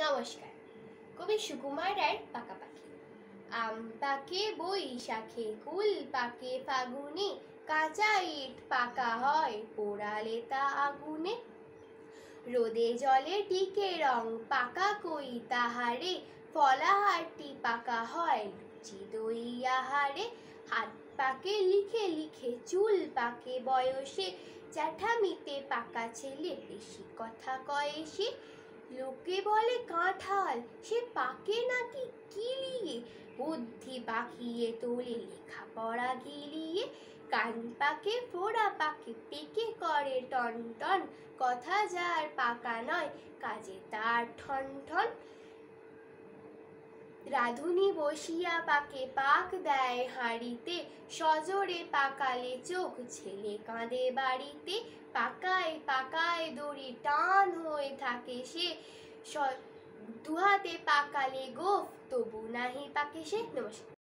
নমস্কার। কবি সুকুমার রায়ের পাকা পাখি। আম পাকে বৈশাখে, কুল পাকে ফাগুনে, কাঁচা ইট পাকা হয় পোড়ালে তা আগুনে। রোদে জলে টিকে রং পাকা কই তাহারে, ফলাহারটি পাকা হয় লুচি দই আহারে। হাত পাকে লিখে লিখে, চুল পাকে বয়সে, জ্যাঠামিতে পাকা ছেলে বেশি কথা কয় সে। লোকে বলে কাঁঠাল, সে পাকে নাকি কিলিয়ে, বুদ্ধি পাকিয়ে তোলে লেখাপড়া গিলিয়ে। কান পাকে ফোড়া পাকে, পেকে করে টন টন, কথা যার পাকা নয় কাজে তার ঠন ঠন। রাঁধুনি বসিয়া পাকে পাক দেয় হাঁড়িতে, সজোরে পাকালে চোখ ছেলে কাঁদে বাড়িতে। পাকায় পাকায় দড়ি টান হয়ে থাকে সে, দুহাতে পাকালে গোফ তবু নাহি পাকে সে। নমস্কার।